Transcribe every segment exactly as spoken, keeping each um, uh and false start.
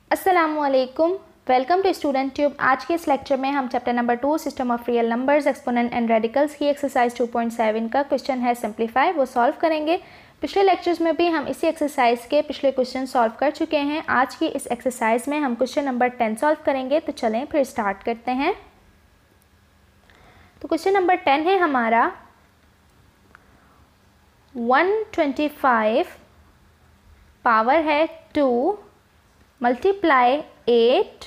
अस्सलामुअलैकुम, welcome to student tube. आज के इस लेक्चर में हम chapter number two system of real numbers, exponent and radicals की एक्सरसाइज टू पॉइंट सेवन का क्वेश्चन है सिंप्लीफाई, वो सॉल्व करेंगे। पिछले लेक्चर्स में भी हम इसी एक्सरसाइज के पिछले क्वेश्चन सॉल्व कर चुके हैं। आज की इस एक्सरसाइज में हम क्वेश्चन नंबर टेन सॉल्व करेंगे। तो चलें फिर स्टार्ट करते हैं। तो क्वेश्चन नंबर टेन है हमारा वन ट्वेंटी फाइव पावर है two multiply eight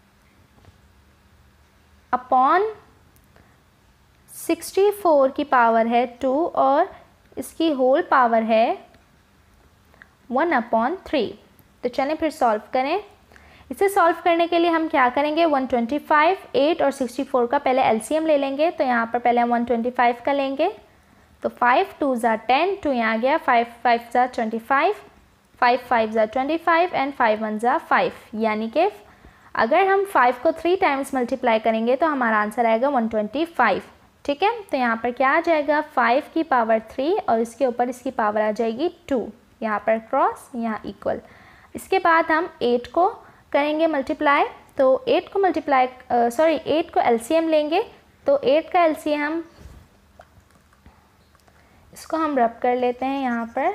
upon sixty four की पावर है टू और इसकी होल पावर है वन अपॉन थ्री। तो चलें फिर सॉल्व करें। इसे सॉल्व करने के लिए हम क्या करेंगे, वन ट्वेंटी फाइव, एट और सिक्सटी फोर का पहले एलसीएम ले लेंगे। तो यहाँ पर पहले हम वन ट्वेंटी फाइव का लेंगे। तो फाइव टू ज़ा टेन, टू यहाँ गया, फाइव फाइव ज़ा ट्वेंटी फाइव, फाइव फाइव ज़ा twenty five and five one ज़ा फाइव। यानी कि अगर हम फाइव को थ्री टाइम्स मल्टीप्लाई करेंगे तो हमारा आंसर आएगा वन ट्वेंटी फाइव। ठीक है, तो यहाँ पर क्या आ जाएगा, फाइव की पावर थ्री और इसके ऊपर इसकी पावर आ जाएगी टू। यहाँ पर क्रॉस, यहाँ इक्वल। इसके बाद हम एट को करेंगे मल्टीप्लाई। तो एट को मल्टीप्लाई सॉरी एट को एलसीएम लेंगे। तो एट का एलसीएम हम इसको हम रब कर लेते हैं यहाँ पर,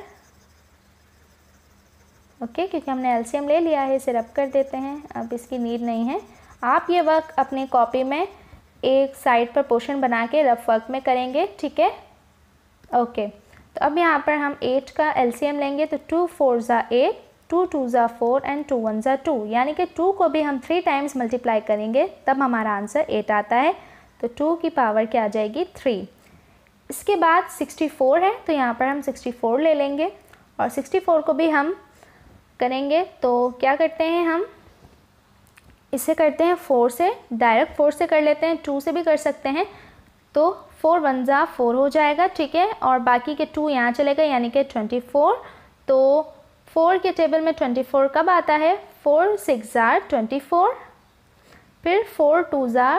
ओके okay, क्योंकि हमने एलसीएम ले लिया है, इसे रब कर देते हैं। अब इसकी नीड नहीं है। आप ये वर्क अपनी कॉपी में एक साइड पर पोर्शन बना के रफ वर्क में करेंगे। ठीक है, ओके okay. तो अब यहाँ पर हम एट का एलसीएम लेंगे। तो टू फोर ज़ा एट, टू टू ज़ा फोर एंड टू वन ज़ा टू। यानी कि टू को भी हम थ्री टाइम्स मल्टीप्लाई करेंगे तब हमारा आंसर एट आता है। तो टू की पावर क्या आ जाएगी, थ्री। इसके बाद सिक्सटी फोर है, तो यहाँ पर हम सिक्सटी फोर ले लेंगे और सिक्सटी फोर को भी हम करेंगे। तो क्या करते हैं, हम इसे करते हैं फोर से, डायरेक्ट फोर से कर लेते हैं, टू से भी कर सकते हैं। तो फोर वन ज़ा फोर हो जाएगा। ठीक है, और बाकी के टू यहाँ चले गए, यानी कि ट्वेंटी फोर। तो फोर के टेबल में ट्वेंटी फोर कब आता है, फोर सिक्स ज़ा ट्वेंटी फोर, फिर फोर टू ज़ा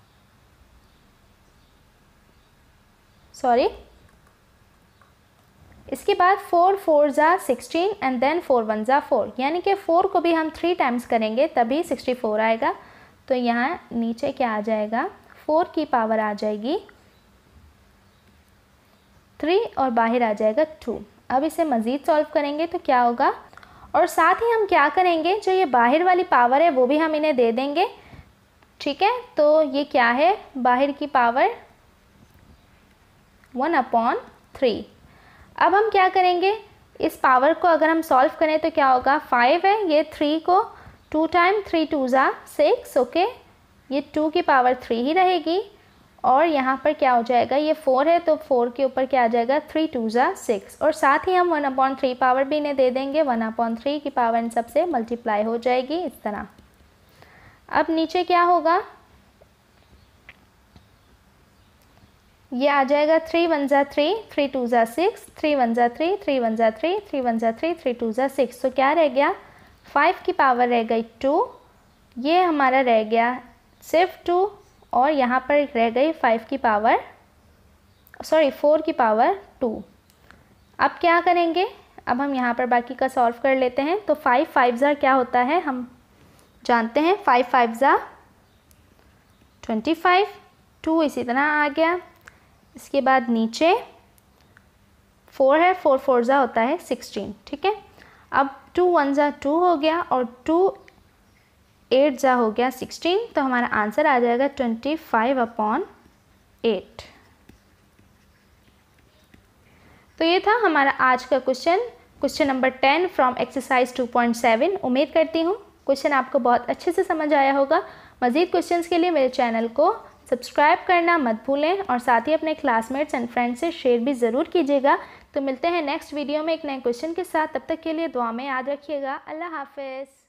सॉरी इसके बाद फोर फोर ज़ा sixteen and then four one ज़ा फोर। यानी कि फोर को भी हम थ्री टाइम्स करेंगे तभी सिक्सटी फोर आएगा। तो यहाँ नीचे क्या आ जाएगा, फोर की पावर आ जाएगी थ्री और बाहर आ जाएगा टू। अब इसे मज़ीद सॉल्व करेंगे तो क्या होगा, और साथ ही हम क्या करेंगे, जो ये बाहर वाली पावर है वो भी हम इन्हें दे देंगे। ठीक है, तो ये क्या है, बाहर की पावर वन अपॉन थ्री। अब हम क्या करेंगे, इस पावर को अगर हम सॉल्व करें तो क्या होगा, फाइव है, ये थ्री को टू टाइम, थ्री टू ज़ा सिक्स, ओके, ये टू की पावर थ्री ही रहेगी। और यहाँ पर क्या हो जाएगा, ये फोर है तो फोर के ऊपर क्या आ जाएगा, थ्री टू ज़ा सिक्स। और साथ ही हम वन अपॉन थ्री पावर भी इन्हें दे देंगे। वन अपॉन थ्री की पावर इन सबसे मल्टीप्लाई हो जाएगी इस तरह। अब नीचे क्या होगा, ये आ जाएगा थ्री वन ज़ा थ्री, थ्री टू ज़ा सिक्स, थ्री वन ज़ा थ्री, थ्री वन ज़ा थ्री, थ्री वन ज़ा थ्री, थ्री टू ज़ा सिक्स। तो क्या रह गया, फाइव की पावर रह गई टू, ये हमारा रह गया सिर्फ टू, और यहाँ पर रह गई फाइव की पावर सॉरी फोर की पावर टू। अब क्या करेंगे, अब हम यहाँ पर बाकी का सॉल्व कर लेते हैं। तो फाइव फाइव ज़ा क्या होता है, हम जानते हैं, फाइव फाइव ज़ा ट्वेंटी फाइव, टू इसी तरह आ गया। इसके बाद नीचे फोर है, फोर फोर ज़ा होता है सिक्सटीन। ठीक है, अब टू वन ज़ा टू हो गया और टू एट ज़ा हो गया सिक्सटीन। तो हमारा आंसर आ जाएगा ट्वेंटी फाइव अपॉन एट। तो ये था हमारा आज का question, question number ten from exercise two point seven. उम्मीद करती हूँ क्वेश्चन आपको बहुत अच्छे से समझ आया होगा। मज़ीद क्वेश्चंस के लिए मेरे चैनल को सब्सक्राइब करना मत भूलें और साथ ही अपने क्लासमेट्स एंड फ्रेंड्स से शेयर भी ज़रूर कीजिएगा। तो मिलते हैं नेक्स्ट वीडियो में एक नए क्वेश्चन के साथ। तब तक के लिए दुआ में याद रखिएगा। अल्लाह हाफ़िज़।